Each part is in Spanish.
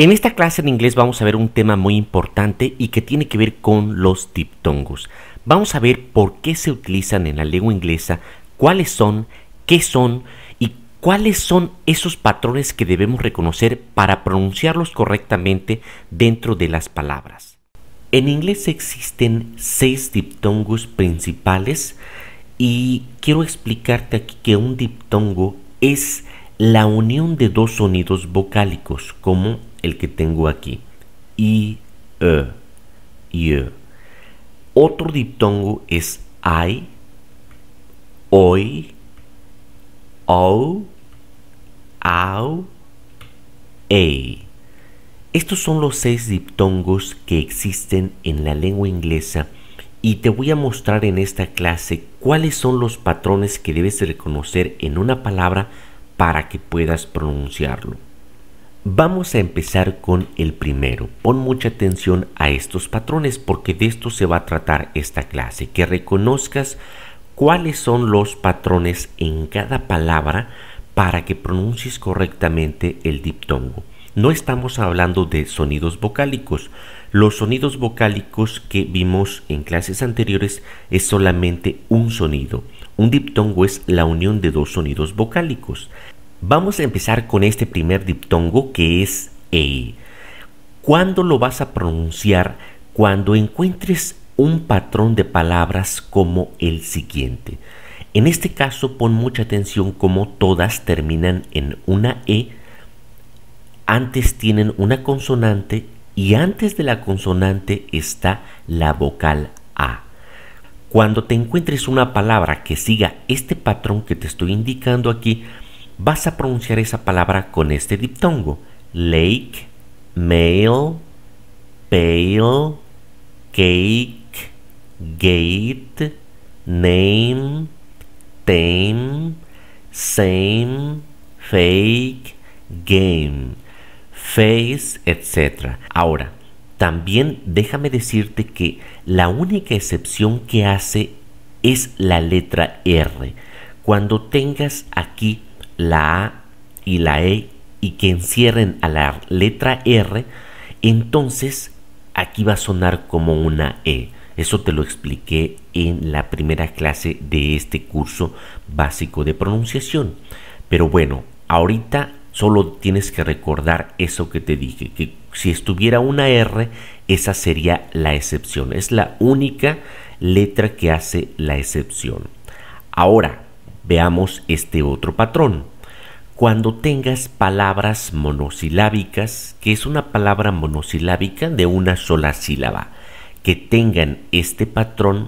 En esta clase de inglés vamos a ver un tema muy importante y que tiene que ver con los diptongos. Vamos a ver por qué se utilizan en la lengua inglesa, cuáles son, qué son y cuáles son esos patrones que debemos reconocer para pronunciarlos correctamente dentro de las palabras. En inglés existen 6 diptongos principales y quiero explicarte aquí que un diptongo es la unión de dos sonidos vocálicos, como el que tengo aquí, i, y. Otro diptongo es I, oi, o, au, ei. Estos son los 6 diptongos que existen en la lengua inglesa y te voy a mostrar en esta clase cuáles son los patrones que debes reconocer en una palabra para que puedas pronunciarlo. Vamos a empezar con el primero. Pon mucha atención a estos patrones porque de esto se va a tratar esta clase, que reconozcas cuáles son los patrones en cada palabra para que pronuncies correctamente el diptongo. No estamos hablando de sonidos vocálicos. Los sonidos vocálicos que vimos en clases anteriores es solamente un sonido. Un diptongo es la unión de dos sonidos vocálicos. Vamos a empezar con este primer diptongo que es ei. ¿Cuándo lo vas a pronunciar? Cuando encuentres un patrón de palabras como el siguiente. En este caso pon mucha atención como todas terminan en una e. Antes tienen una consonante y antes de la consonante está la vocal a. Cuando te encuentres una palabra que siga este patrón que te estoy indicando aquí, vas a pronunciar esa palabra con este diptongo. Lake, mail, pale, cake, gate, name, tame, same, fake, game, face, etc. Ahora, también déjame decirte que la única excepción que hace es la letra R. Cuando tengas aquí la A y la E y que encierren a la letra R, entonces aquí va a sonar como una E. Eso te lo expliqué en la primera clase de este curso básico de pronunciación. Pero bueno, ahorita solo tienes que recordar eso que te dije, que si estuviera una R, esa sería la excepción. Es la única letra que hace la excepción. Ahora, veamos este otro patrón. Cuando tengas palabras monosilábicas, que es una palabra monosilábica de una sola sílaba, que tengan este patrón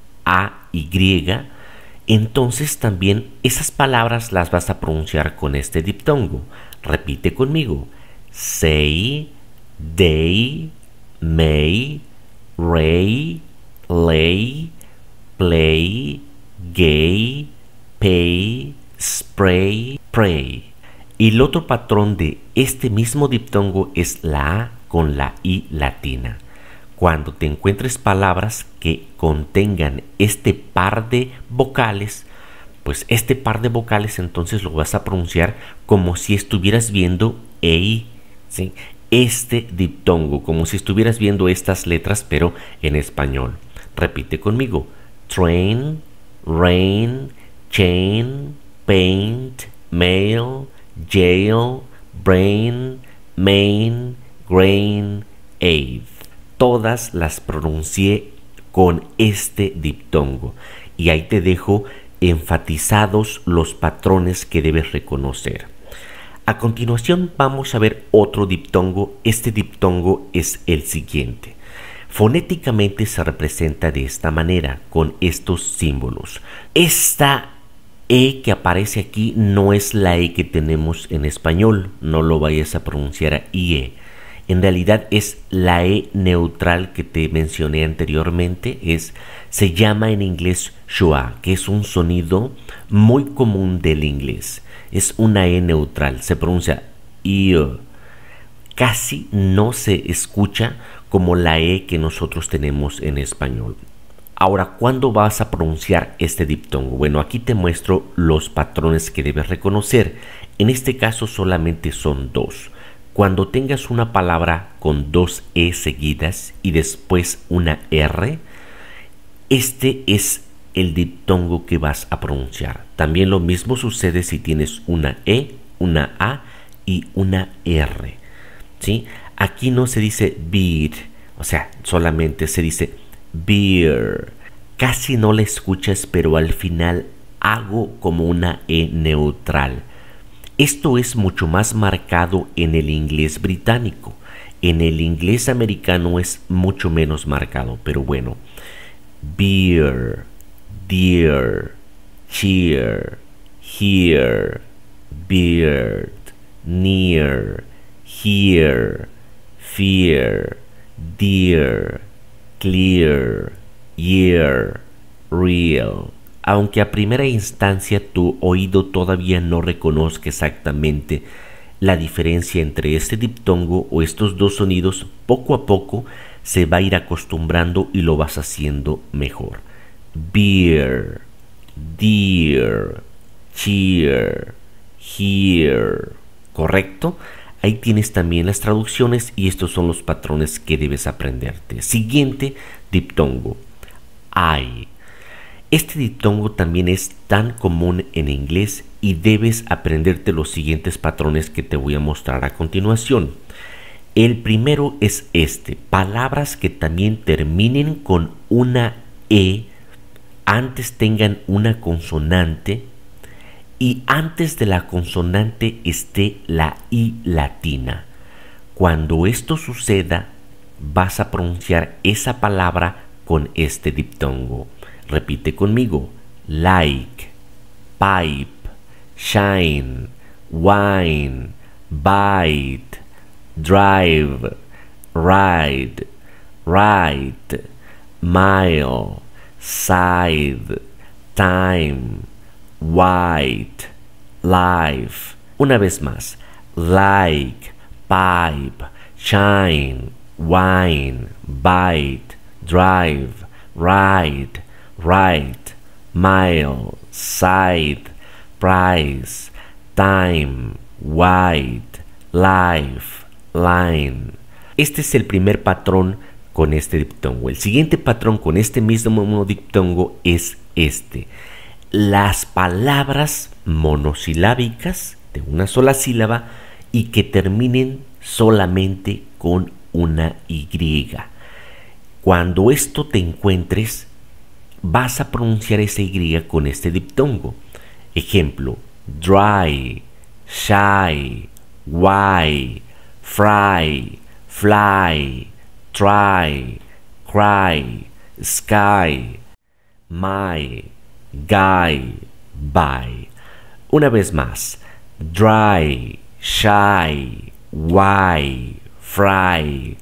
A-Y, entonces también esas palabras las vas a pronunciar con este diptongo. Repite conmigo. Say, they, may, ray, lay, play, gay, pay, spray, pray. Y el otro patrón de este mismo diptongo es la A con la I latina. Cuando te encuentres palabras que contengan este par de vocales, pues este par de vocales entonces lo vas a pronunciar como si estuvieras viendo EI, ¿sí? Este diptongo, como si estuvieras viendo estas letras pero en español. Repite conmigo. Train, rain, chain, paint, mail, jail, brain, main, grain, aid. Todas las pronuncié con este diptongo y ahí te dejo enfatizados los patrones que debes reconocer. A continuación vamos a ver otro diptongo. Este diptongo es el siguiente. Fonéticamente se representa de esta manera, con estos símbolos. Esta E que aparece aquí no es la E que tenemos en español, no lo vayas a pronunciar a IE. En realidad es la E neutral que te mencioné anteriormente, se llama en inglés schwa, que es un sonido muy común del inglés. Es una E neutral, se pronuncia IE. Casi no se escucha como la E que nosotros tenemos en español. Ahora, ¿cuándo vas a pronunciar este diptongo? Bueno, aquí te muestro los patrones que debes reconocer. En este caso solamente son 2. Cuando tengas una palabra con dos E seguidas y después una R, este es el diptongo que vas a pronunciar. También lo mismo sucede si tienes una E, una A y una R. ¿Sí? Aquí no se dice beer, o sea, solamente se dice beer. Casi no la escuchas, pero al final hago como una E neutral. Esto es mucho más marcado en el inglés británico. En el inglés americano es mucho menos marcado, pero bueno. Beer, dear, cheer, here, beard, near, here, fear, dear, clear, year, real. Aunque a primera instancia tu oído todavía no reconozca exactamente la diferencia entre este diptongo o estos dos sonidos, poco a poco se va a ir acostumbrando y lo vas haciendo mejor. Beer, dear, cheer, here. ¿Correcto? Ahí tienes también las traducciones y estos son los patrones que debes aprenderte. Siguiente diptongo. I. Este diptongo también es tan común en inglés y debes aprenderte los siguientes patrones que te voy a mostrar a continuación. El primero es este: palabras que también terminen con una E, antes tengan una consonante y antes de la consonante esté la I latina. Cuando esto suceda, vas a pronunciar esa palabra con este diptongo. Repite conmigo: like, pipe, shine, wine, bite, drive, ride, right, mile, side, time, white, life. Una vez más: like, pipe, shine, wine, bite, drive, ride, right, mile, side, price, time, white, life, line. Este es el primer patrón con este diptongo. El siguiente patrón con este mismo diptongo es este: las palabras monosilábicas de una sola sílaba y que terminen solamente con una Y. Cuando esto te encuentres, vas a pronunciar esa Y con este diptongo. Ejemplo: dry, shy, why, fry, fly, try, cry, sky, my, guy, buy. Una vez más: dry, shy, why, fry,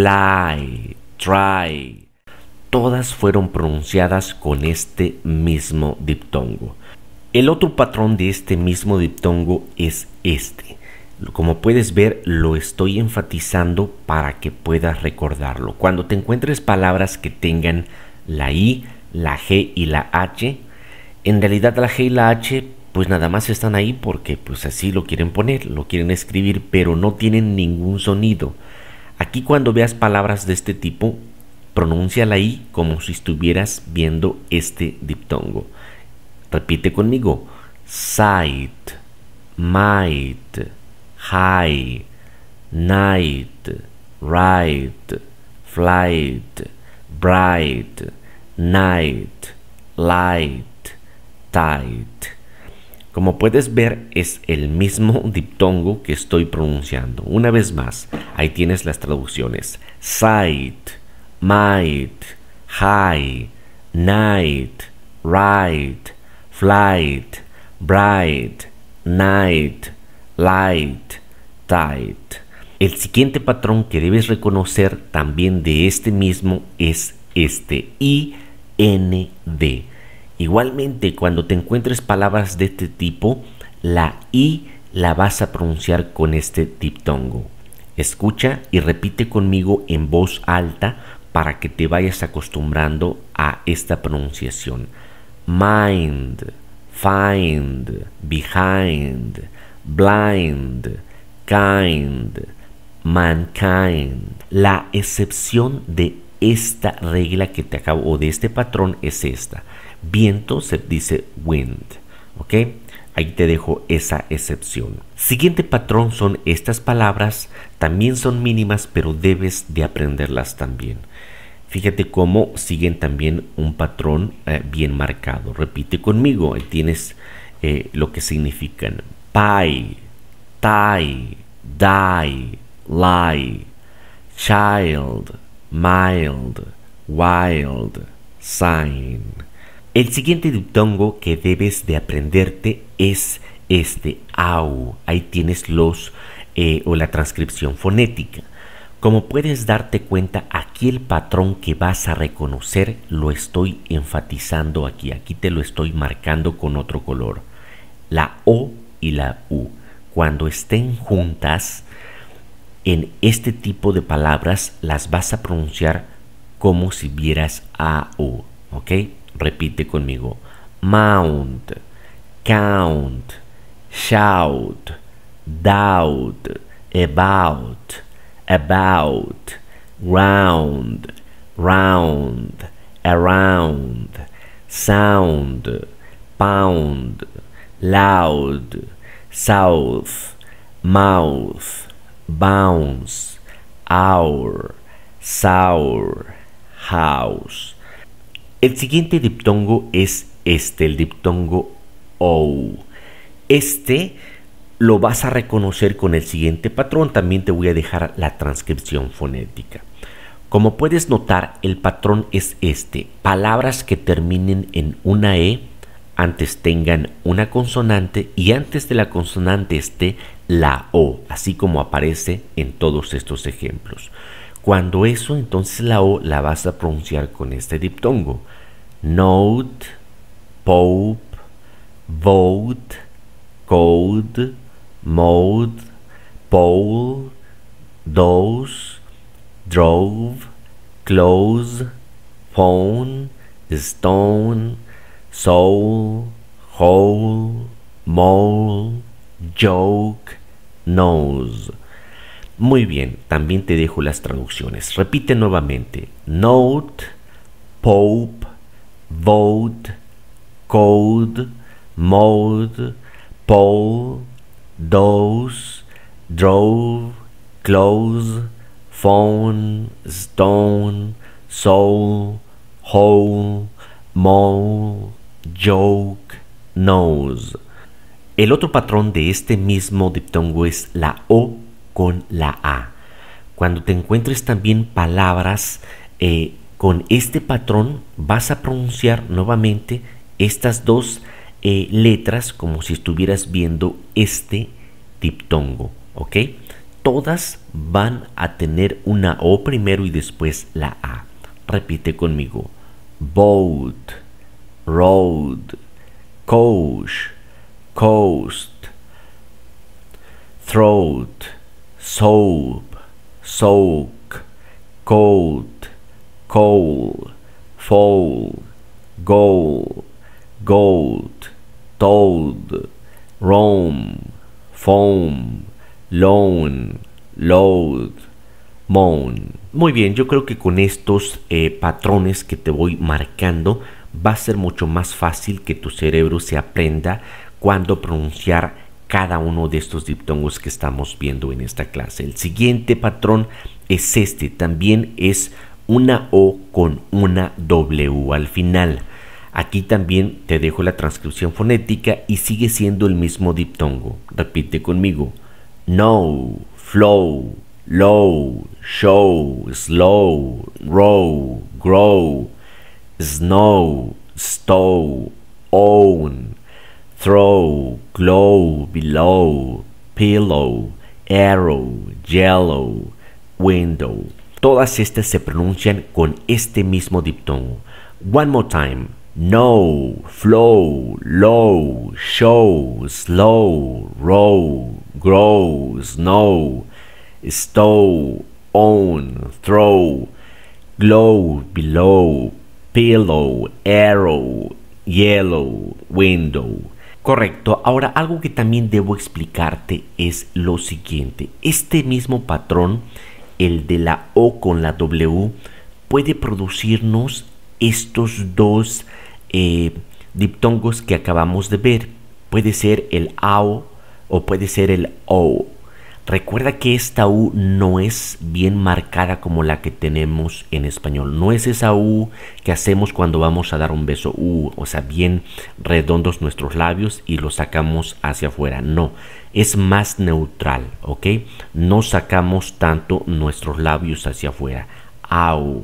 fly, try. Todas fueron pronunciadas con este mismo diptongo. El otro patrón de este mismo diptongo es este. Como puedes ver, lo estoy enfatizando para que puedas recordarlo. Cuando te encuentres palabras que tengan la I, la G y la H, en realidad la G y la H pues nada más están ahí porque pues así lo quieren poner, lo quieren escribir, pero no tienen ningún sonido. Aquí cuando veas palabras de este tipo, pronuncia la I como si estuvieras viendo este diptongo. Repite conmigo: sight, might, high, night, right, flight, bright, night, light, tight. Como puedes ver, es el mismo diptongo que estoy pronunciando. Una vez más, ahí tienes las traducciones: sight, might, high, night, right, flight, bright, night, light, tight. El siguiente patrón que debes reconocer también de este mismo es este: IND. Igualmente, cuando te encuentres palabras de este tipo, la I la vas a pronunciar con este diptongo. Escucha y repite conmigo en voz alta para que te vayas acostumbrando a esta pronunciación: mind, find, behind, blind, kind, mankind. La excepción de esta regla que te acabo, o de este patrón, es esta. Viento se dice wind, ¿ok? Ahí te dejo esa excepción. Siguiente patrón son estas palabras, también son mínimas, pero debes de aprenderlas también. Fíjate cómo siguen también un patrón bien marcado. Repite conmigo, ahí tienes lo que significan: pie, tie, die, lie, child, mild, wild, sign. El siguiente diptongo que debes de aprenderte es este, au. Ahí tienes los o la transcripción fonética. Como puedes darte cuenta, aquí el patrón que vas a reconocer lo estoy enfatizando aquí. Aquí te lo estoy marcando con otro color. La O y la U, cuando estén juntas en este tipo de palabras, las vas a pronunciar como si vieras AU, ¿ok? Repite conmigo: mount, count, shout, doubt, about, round, round, around, sound, pound, loud, south, mouth, bounce, hour, sour, house. El siguiente diptongo es este, el diptongo O. Este lo vas a reconocer con el siguiente patrón. También te voy a dejar la transcripción fonética. Como puedes notar, el patrón es este: palabras que terminen en una E, antes tengan una consonante y antes de la consonante esté la O, así como aparece en todos estos ejemplos. Cuando eso, entonces la O la vas a pronunciar con este diptongo: note, pope, vote, code, mode, pole, dose, drove, close, phone, stone, soul, whole, mole, joke, nose. Muy bien, también te dejo las traducciones. Repite nuevamente: note, pope, vote, code, mode, pole, dose, drove, close, phone, stone, soul, whole, mole, joke, nose. El otro patrón de este mismo diptongo es la O con la A. Cuando te encuentres también palabras con este patrón, vas a pronunciar nuevamente estas dos letras como si estuvieras viendo este diptongo, ¿ok? Todas van a tener una O primero y después la A. Repite conmigo: boat, road, coach, coast, throat, soap, soak, coat, coal, foal, goal, goat, toad, roam, foam, loan, load, moan. Muy bien, yo creo que con estos patrones que te voy marcando va a ser mucho más fácil que tu cerebro se aprenda cuándo pronunciar cada uno de estos diptongos que estamos viendo en esta clase. El siguiente patrón es este, también es una O con una W al final. Aquí también te dejo la transcripción fonética y sigue siendo el mismo diptongo. Repite conmigo: no, flow, low, show, slow, row, grow, snow, stow, own, throw, glow, below, pillow, arrow, yellow, window. Todas estas se pronuncian con este mismo diptongo. One more time: no, flow, low, show, slow, row, grow, snow, stow, own, throw, glow, below, pillow, arrow, yellow, window. Correcto. Ahora, algo que también debo explicarte es lo siguiente. Este mismo patrón, el de la O con la W, puede producirnos estos dos diptongos que acabamos de ver. Puede ser el AO o puede ser el O. Recuerda que esta U no es bien marcada como la que tenemos en español. No es esa U que hacemos cuando vamos a dar un beso. O sea, bien redondos nuestros labios y los sacamos hacia afuera. No, es más neutral, ¿ok? No sacamos tanto nuestros labios hacia afuera. Au,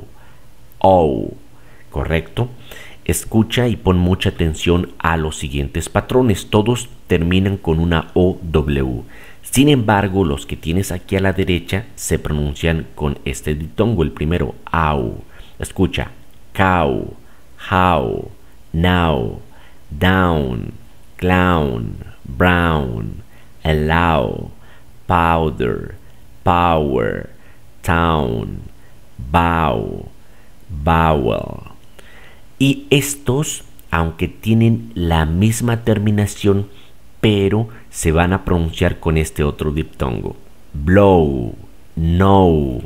O, ¿correcto? Escucha y pon mucha atención a los siguientes patrones. Todos terminan con una OW. Sin embargo, los que tienes aquí a la derecha se pronuncian con este diptongo. El primero, au. Escucha, cow, how, now, down, clown, brown, allow, powder, power, town, bow, vowel. Y estos, aunque tienen la misma terminación, pero se van a pronunciar con este otro diptongo. Blow, know,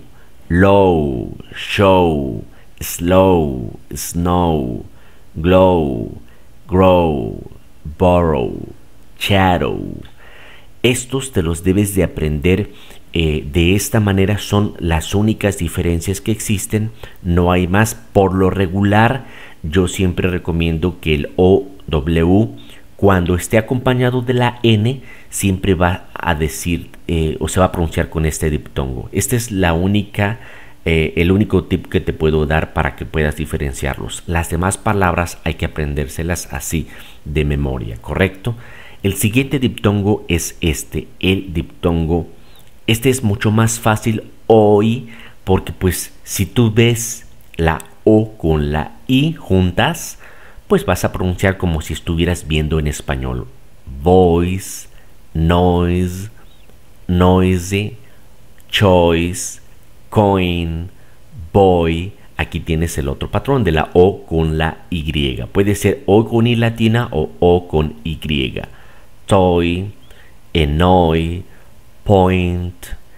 low, show, slow, snow, glow, grow, borrow, shadow. Estos te los debes de aprender. De esta manera son las únicas diferencias que existen. No hay más. Por lo regular, yo siempre recomiendo que el OW, cuando esté acompañado de la N, siempre va a decir o se va a pronunciar con este diptongo. Esta es la única, el único tip que te puedo dar para que puedas diferenciarlos. Las demás palabras hay que aprendérselas así de memoria, ¿correcto? El siguiente diptongo es el diptongo. Este es mucho más fácil hoy porque pues si tú ves la O con la I juntas, pues vas a pronunciar como si estuvieras viendo en español. Voice, noise, noisy, choice, coin, boy. Aquí tienes el otro patrón de la O con la Y. Puede ser O con I latina o O con Y. Toy, annoy, point,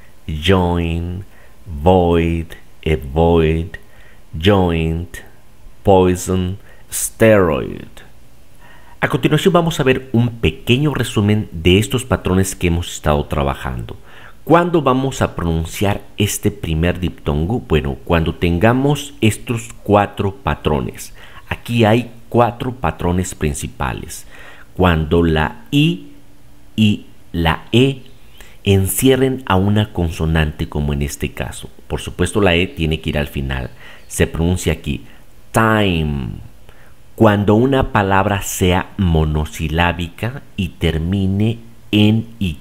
join, void, avoid, joint, poison, steroid. A continuación vamos a ver un pequeño resumen de estos patrones que hemos estado trabajando. ¿Cuándo vamos a pronunciar este primer diptongo? Bueno, cuando tengamos estos 4 patrones. Aquí hay 4 patrones principales. Cuando la I y la E encierren a una consonante, como en este caso. Por supuesto, la E tiene que ir al final. Se pronuncia aquí time. Cuando una palabra sea monosilábica y termine en Y.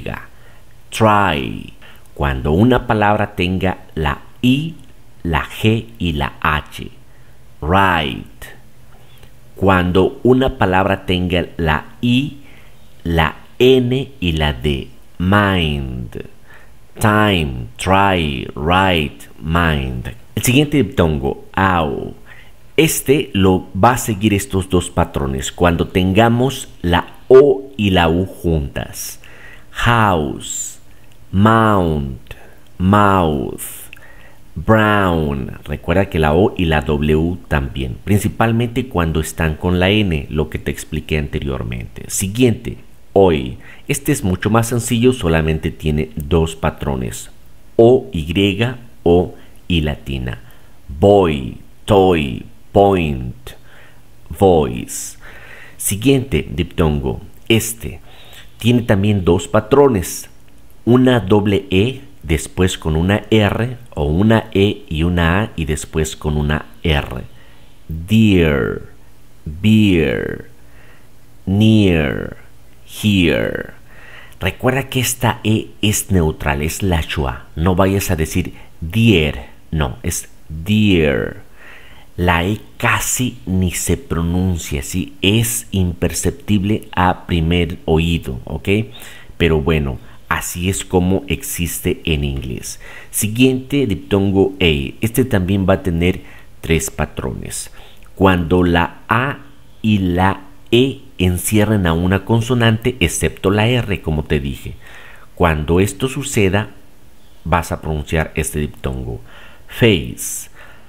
Try. Cuando una palabra tenga la I, la G y la H. Right. Cuando una palabra tenga la I, la N y la D. Mind. Time, try, right, mind. El siguiente diptongo, ow. Este lo va a seguir estos dos patrones cuando tengamos la O y la U juntas. House, mount, mouth, brown. Recuerda que la O y la W también, principalmente cuando están con la N, lo que te expliqué anteriormente. Siguiente, hoy. Este es mucho más sencillo, solamente tiene 2 patrones. O, Y, O y latina. Boy, toy, point, voice. Siguiente diptongo, tiene también 2 patrones. Una doble E, después con una R, o una E y una A y después con una R. Dear, beer, near, here. Recuerda que esta E es neutral, es la schwa. No vayas a decir dear, no, es dear. La E casi ni se pronuncia, ¿sí? Es imperceptible a primer oído, ¿ok? Pero bueno, así es como existe en inglés. Siguiente diptongo A. Este también va a tener 3 patrones. Cuando la A y la E encierran a una consonante excepto la R, como te dije. Cuando esto suceda, vas a pronunciar este diptongo. Face,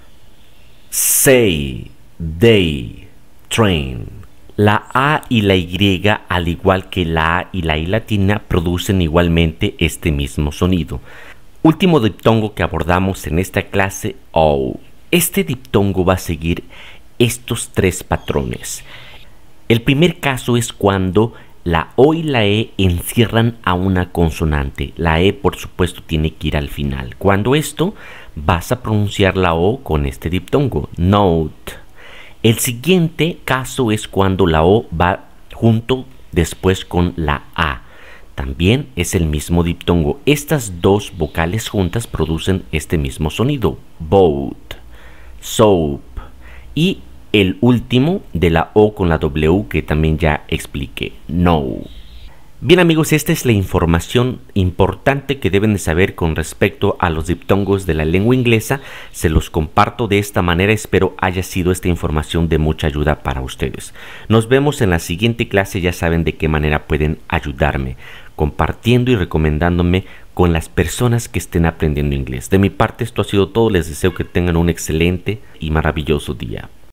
say, they, train. La A y la Y, al igual que la A y la I latina, producen igualmente este mismo sonido. Último diptongo que abordamos en esta clase, O. Este diptongo va a seguir estos tres patrones. El primer caso es cuando la O y la E encierran a una consonante. La E, por supuesto, tiene que ir al final. Cuando esto, vas a pronunciar la O con este diptongo, note. El siguiente caso es cuando la O va junto después con la A. También es el mismo diptongo. Estas dos vocales juntas producen este mismo sonido, boat, soap. Y el último de la O con la W que también ya expliqué, no. Bien amigos, esta es la información importante que deben de saber con respecto a los diptongos de la lengua inglesa. Se los comparto de esta manera, espero haya sido esta información de mucha ayuda para ustedes. Nos vemos en la siguiente clase, ya saben de qué manera pueden ayudarme, compartiendo y recomendándome con las personas que estén aprendiendo inglés. De mi parte esto ha sido todo, les deseo que tengan un excelente y maravilloso día.